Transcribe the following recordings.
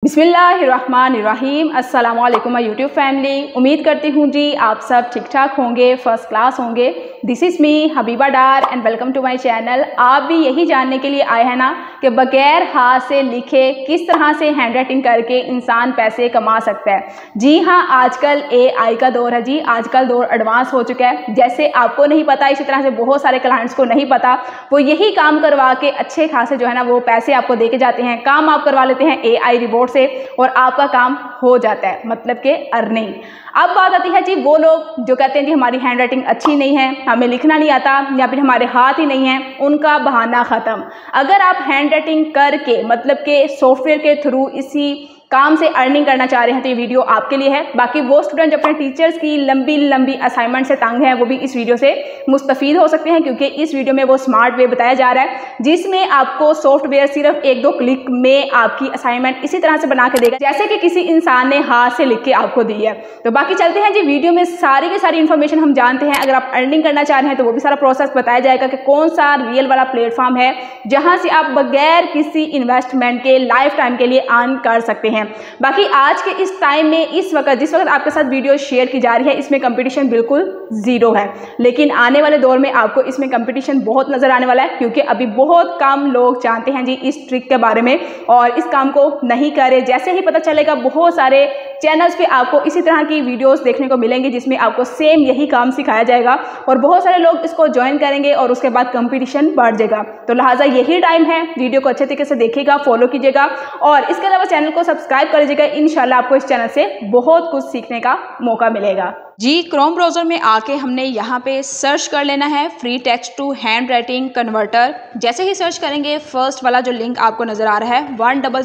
बिस्मिल्लाहिर्रहमानिर्रहीम। अस्सलामु अलैकुम माय यूट्यूब फैमिली। उम्मीद करती हूँ जी आप सब ठीक ठाक होंगे, फर्स्ट क्लास होंगे। This is me Habiba Dar and welcome to my channel. आप भी यही जानने के लिए आए हैं ना कि बगैर हाथ से लिखे किस तरह से हैंड राइटिंग करके इंसान पैसे कमा सकता है। जी हाँ, आजकल AI का दौर है जी, आजकल दौर एडवांस हो चुका है। जैसे आपको नहीं पता, इसी तरह से बहुत सारे क्लाइंट्स को नहीं पता, वो यही काम करवा के अच्छे खासे जो है ना वो पैसे आपको दे के जाते हैं। काम आप करवा लेते हैं AI रिपोर्ट से और आपका काम हो जाता है, मतलब कि अर्निंग। अब बात आती है जी वो लोग जो कहते हैं कि हमारी हैंड राइटिंग अच्छी नहीं है, हमें लिखना नहीं आता या फिर हमारे हाथ ही नहीं है, उनका बहाना ख़त्म। अगर आप हैंड राइटिंग करके मतलब के सॉफ्टवेयर के थ्रू इसी काम से अर्निंग करना चाह रहे हैं तो ये वीडियो आपके लिए है। बाकी वो स्टूडेंट जो अपने टीचर्स की लंबी लंबी असाइनमेंट से तंग हैं वो भी इस वीडियो से मुस्तफ़ीद हो सकते हैं, क्योंकि इस वीडियो में वो स्मार्ट वे बताया जा रहा है जिसमें आपको सॉफ्टवेयर सिर्फ 1-2 क्लिक में आपकी असाइनमेंट इसी तरह से बना के देगा जैसे कि किसी इंसान ने हाथ से लिख के आपको दी है। तो बाकी चलते हैं जी वीडियो में, सारी की सारी इन्फॉर्मेशन हम जानते हैं। अगर आप अर्निंग करना चाह रहे हैं तो वो भी सारा प्रोसेस बताया जाएगा कि कौन सा रियल वाला प्लेटफॉर्म है जहाँ से आप बगैर किसी इन्वेस्टमेंट के लाइफ टाइम के लिए अर्न कर सकते हैं। बाकी आज के इस टाइम में इस वक्त जिस वक्त आपके साथ वीडियो शेयर की जा रही है इसमें कंपटीशन बिल्कुल ज़ीरो है, लेकिन आने वाले दौर में आपको इसमें कंपटीशन बहुत नज़र आने वाला है, क्योंकि अभी बहुत कम लोग जानते हैं जी इस ट्रिक के बारे में और इस काम को नहीं करे। जैसे ही पता चलेगा बहुत सारे चैनल्स पे आपको इसी तरह की वीडियोस देखने को मिलेंगी जिसमें आपको सेम यही काम सिखाया जाएगा और बहुत सारे लोग इसको ज्वाइन करेंगे और उसके बाद कंपटीशन बढ़ जाएगा। तो लिहाजा यही टाइम है, वीडियो को अच्छे तरीके से देखिएगा, फॉलो कीजिएगा और इसके अलावा चैनल को सब्सक्राइब कर लीजिएगा। इंशाल्लाह आपको इस चैनल से बहुत कुछ सीखने का मौका मिलेगा जी। क्रोम ब्राउज़र में आके हमने यहाँ पे सर्च कर लेना है free text to handwriting converter. जैसे ही सर्च करेंगे फर्स्ट वाला जो लिंक आपको नज़र आ रहा है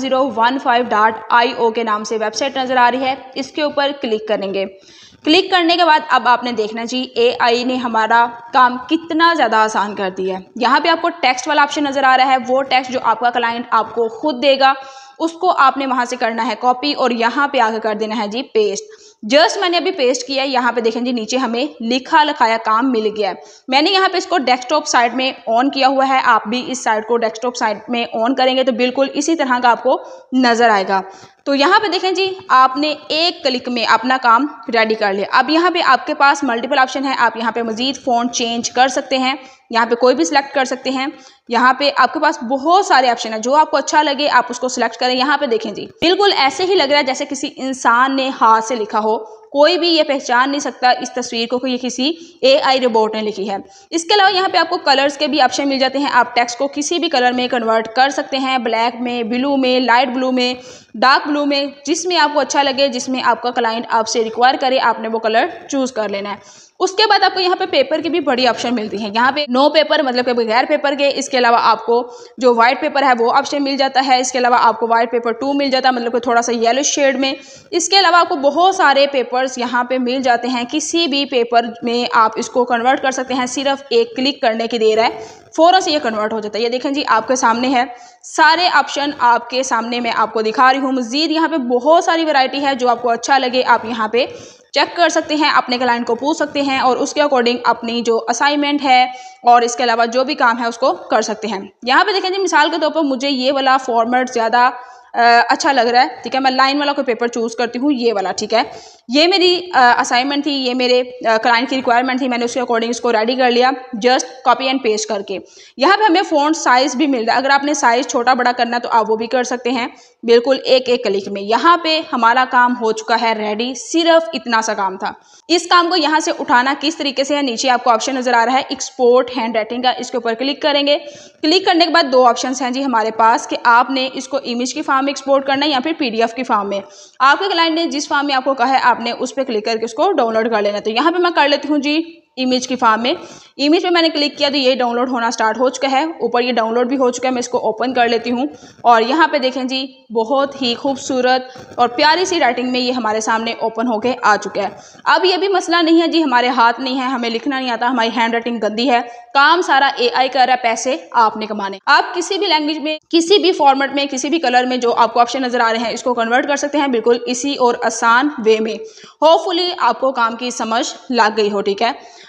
10015.io के नाम से वेबसाइट नज़र आ रही है, इसके ऊपर क्लिक करेंगे। क्लिक करने के बाद अब आपने देखना जी AI ने हमारा काम कितना ज़्यादा आसान कर दिया है। यहाँ पे आपको टेक्स्ट वाला ऑप्शन नज़र आ रहा है, वो टेक्स्ट जो आपका क्लाइंट आपको खुद देगा उसको आपने वहाँ से करना है कॉपी और यहाँ पे आकर कर देना है जी पेस्ट। जस्ट मैंने अभी पेस्ट किया है, यहाँ पे देखें जी नीचे हमें लिखा लिखाया काम मिल गया है। मैंने यहाँ पे इसको डेस्कटॉप साइड में ऑन किया हुआ है, आप भी इस साइड को डेस्कटॉप साइड में ऑन करेंगे तो बिल्कुल इसी तरह का आपको नज़र आएगा। तो यहाँ पे देखें जी आपने एक क्लिक में अपना काम रेडी कर लिया। अब यहाँ पे आपके पास मल्टीपल ऑप्शन है, आप यहाँ पे मजीद फ़ॉन्ट चेंज कर सकते हैं, यहाँ पे कोई भी सिलेक्ट कर सकते हैं। यहाँ पे आपके पास बहुत सारे ऑप्शन है, जो आपको अच्छा लगे आप उसको सिलेक्ट करें। यहाँ पे देखें जी बिल्कुल ऐसे ही लग रहा है जैसे किसी इंसान ने हाथ से लिखा हो, कोई भी ये पहचान नहीं सकता इस तस्वीर को कि ये किसी AI रोबोट ने लिखी है। इसके अलावा यहाँ पे आपको कलर्स के भी ऑप्शन मिल जाते हैं, आप टेक्स्ट को किसी भी कलर में कन्वर्ट कर सकते हैं, ब्लैक में, ब्लू में, लाइट ब्लू में, डार्क ब्लू में, जिसमें आपको अच्छा लगे, जिसमें आपका क्लाइंट आपसे रिक्वायर करे आपने वो कलर चूज़ कर लेना है। उसके बाद आपको यहाँ पे पेपर की भी बड़ी ऑप्शन मिलती है। यहाँ पे नो पेपर मतलब कि बगैर पेपर के, इसके अलावा आपको जो वाइट पेपर है वो ऑप्शन मिल जाता है। इसके अलावा आपको वाइट पेपर 2 मिल जाता है, मतलब कि थोड़ा सा येलो शेड में। इसके अलावा आपको बहुत सारे पेपर्स यहाँ पे मिल जाते हैं, किसी भी पेपर में आप इसको कन्वर्ट कर सकते हैं। सिर्फ एक क्लिक करने की देर है, फ़ौरन से ये कन्वर्ट हो जाता है। ये देखें जी आपके सामने है, सारे ऑप्शन आपके सामने मैं आपको दिखा रही हूँ। मज़ीद यहाँ पे बहुत सारी वैरायटी है, जो आपको अच्छा लगे आप यहाँ पे चेक कर सकते हैं, अपने क्लाइंट को पूछ सकते हैं और उसके अकॉर्डिंग अपनी जो असाइनमेंट है और इसके अलावा जो भी काम है उसको कर सकते हैं। यहाँ पे देखें जी मिसाल के तौर पर मुझे ये वाला फॉर्मेट ज़्यादा अच्छा लग रहा है, ठीक है, मैं लाइन वाला कोई पेपर चूज़ करती हूँ, ये वाला, ठीक है। ये मेरी असाइनमेंट थी, ये मेरे क्लाइंट की रिक्वायरमेंट थी, मैंने उसके अकॉर्डिंग इसको रेडी कर लिया जस्ट कॉपी एंड पेस्ट करके। यहाँ पे हमें फ़ॉन्ट साइज़ भी मिल रहा है, अगर आपने साइज़ छोटा बड़ा करना तो आप वो भी कर सकते हैं, बिल्कुल एक क्लिक में। यहाँ पे हमारा काम हो चुका है रेडी, सिर्फ इतना सा काम था। इस काम को यहाँ से उठाना किस तरीके से है, नीचे आपको ऑप्शन नज़र आ रहा है एक्सपोर्ट हैंड राइटिंग का, इसके ऊपर क्लिक करेंगे। क्लिक करने के बाद 2 ऑप्शन हैं जी हमारे पास कि आपने इसको इमेज की फॉर्म में एक्सपोर्ट करना है या फिर PDF की फॉर्म में। आपके क्लाइंट ने जिस फॉर्म में आपको कहा है आपने उस पर क्लिक करके उसको डाउनलोड कर लेना है। तो यहाँ पे मैं कर लेती हूँ जी इमेज की फॉर्म में। इमेज पे मैंने क्लिक किया तो ये डाउनलोड होना स्टार्ट हो चुका है, ऊपर ये डाउनलोड भी हो चुका है। मैं इसको ओपन कर लेती हूँ और यहाँ पे देखें जी बहुत ही खूबसूरत और प्यारी सी राइटिंग में ये हमारे सामने ओपन होके आ चुका है। अब ये भी मसला नहीं है जी हमारे हाथ नहीं है, हमें लिखना नहीं आता, हमारी हैंड राइटिंग गंदी है, काम सारा AI कर रहा है, पैसे आपने कमाने। आप किसी भी लैंग्वेज में, किसी भी फॉर्मेट में, किसी भी कलर में जो आपको ऑप्शन नजर आ रहे हैं इसको कन्वर्ट कर सकते हैं बिल्कुल इसी और आसान वे में। होपफुली आपको काम की समझ लग गई हो, ठीक है।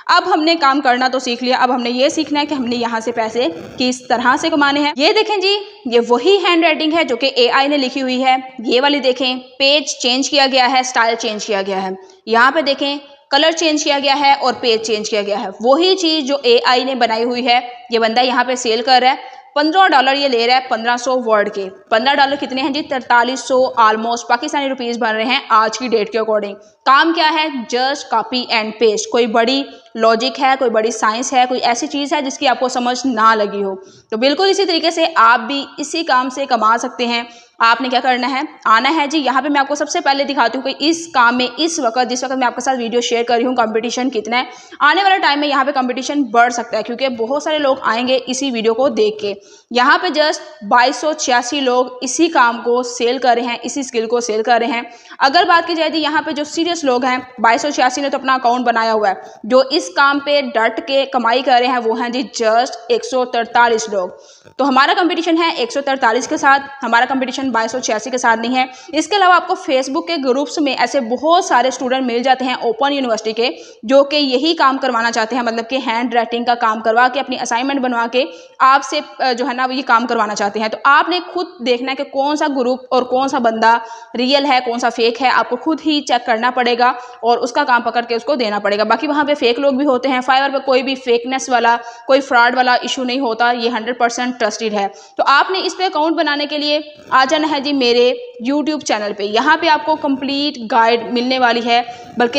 अब हमने काम करना तो सीख लिया, अब हमने ये सीखना है कि हमने यहाँ से पैसे किस तरह से कमाने हैं। ये देखें जी, ये वही हैंड राइटिंग है जो कि AI ने लिखी हुई है। ये वाली देखें, पेज चेंज किया गया है, स्टाइल चेंज किया गया है। यहाँ पे देखें कलर चेंज किया गया है और पेज चेंज किया गया है। वही चीज़ जो AI ने बनाई हुई है, ये बंदा यहाँ पे सेल कर रहा है। $15 ये ले रहा है 1500 वर्ड के। $15 कितने हैं जी? 4300 ऑलमोस्ट पाकिस्तानी रुपीज़ बन रहे हैं आज की डेट के अकॉर्डिंग। काम क्या है? Just copy and paste. कोई बड़ी लॉजिक है, कोई बड़ी साइंस है, कोई ऐसी चीज़ है जिसकी आपको समझ ना लगी हो। तो बिल्कुल इसी तरीके से आप भी इसी काम से कमा सकते हैं। आपने क्या करना है, आना है जी। यहाँ पे मैं आपको सबसे पहले दिखाती हूँ कि इस काम में इस वक्त जिस वक्त मैं आपके साथ वीडियो शेयर कर रही हूँ कंपटीशन कितना है। आने वाले टाइम में यहाँ पे कंपटीशन बढ़ सकता है क्योंकि बहुत सारे लोग आएंगे इसी वीडियो को देख के। यहाँ पे जस्ट 2286 लोग इसी काम को सेल कर रहे हैं, इसी स्किल को सेल कर रहे हैं। अगर बात की जाए तो यहाँ पे जो सीरियस लोग हैं 2286 ने तो अपना अकाउंट बनाया हुआ है। जो इस काम पे डट के कमाई कर रहे हैं वो हैं जी जस्ट 143 लोग। तो हमारा कंपटीशन है 143 के साथ, हमारा कंपटीशन 2286 के साथ नहीं है। इसके अलावा आपको फेसबुक के ग्रुप्स में ऐसे बहुत सारे स्टूडेंट मिल जाते हैं ओपन यूनिवर्सिटी के जो कि यही काम करवाना चाहते हैं, मतलब कि हैंड राइटिंग का काम करवा के अपनी असाइनमेंट बनवा के आपसे जो है ना ये काम करवाना चाहते हैं। तो आपने खुद देखना है कि कौन सा ग्रुप और कौन सा बंदा रियल है, कौन सा फेक है। आपको खुद ही चेक करना पड़ेगा और उसका काम पकड़ के उसको देना पड़ेगा। बाकी वहाँ पे फेक लोग भी होते हैं। फाइवर पे कोई भी फेकनेस वाला, कोई फ्रॉड वाला इशू नहीं होता, ये 100% ट्रस्टेड है। तो आपने इस पे अकाउंट बनाने के लिए आ जाना है जी मेरे YouTube चैनल पे। यहाँ पे आपको कंप्लीट गाइड मिलने वाली है, बल्कि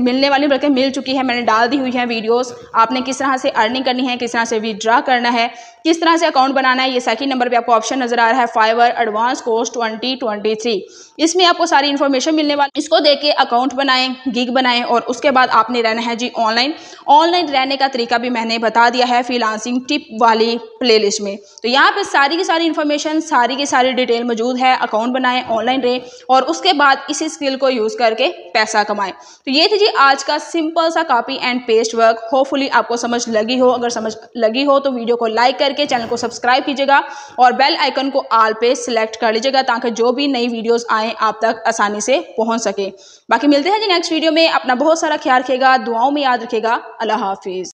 मिल चुकी है, मैंने डाल दी हुई है वीडियोस। आपने किस तरह से अर्निंग करनी है, किस तरह से विड्रॉ करना है, किस तरह से अकाउंट बनाना है। ये सेकंड नंबर पे आपको ऑप्शन नजर आ रहा है फाइवर एडवांस कोर्स 2023। इसमें आपको सारी इन्फॉर्मेशन मिलने वाली। इसको देख के अकाउंट बनाएं, गिग बनाएं और उसके बाद आपने रहना है जी ऑनलाइन रहने का तरीका भी मैंने बता दिया है फ्रीलांसिंग टिप वाली प्लेलिस्ट में। तो यहाँ पे सारी की सारी इन्फॉर्मेशन, सारी की सारी डिटेल मौजूद है। अकाउंट बनाएं, ऑनलाइन रहे और उसके बाद इसी स्किल को यूज करके पैसा कमाएं। तो ये थी जी आज का सिंपल सा copy and paste work. Hopefully आपको समझ लगी हो। अगर समझ लगी हो तो वीडियो को लाइक करके चैनल को सब्सक्राइब कीजिएगा और बेल आइकन को ऑल पे सिलेक्ट कर लीजिएगा ताकि जो भी नई वीडियोस आए आप तक आसानी से पहुंच सके। बाकी मिलते हैं जी नेक्स्ट वीडियो में। अपना बहुत सारा ख्याल रखिएगा, दुआओं में याद रखिएगा। अल्लाह हाफिज।